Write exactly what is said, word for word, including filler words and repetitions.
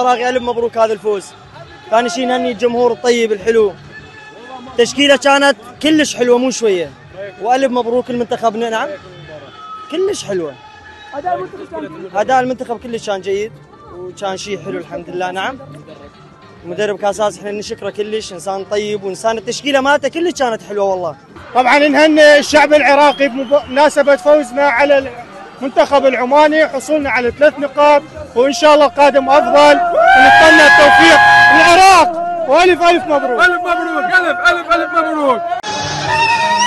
العراقي الف مبروك هذا الفوز. ثاني شيء نهني الجمهور الطيب الحلو. تشكيله كانت كلش حلوه مو شويه. والف مبروك المنتخبنا. نعم كلش حلوه. اداء المنتخب اداء المنتخب كلش كان جيد وكان شيء حلو الحمد لله. نعم المدرب كاساس احنا نشكره كلش، انسان طيب وانسان التشكيله مالته كلش كانت حلوه والله. طبعا نهنئ الشعب العراقي بمناسبه فوزنا على المنتخب العماني، حصولنا على ثلاث نقاط وان شاء الله القادم افضل، ونتمنى التوفيق للعراق والف الف مبروك. الف مبروك الف الف الف مبروك.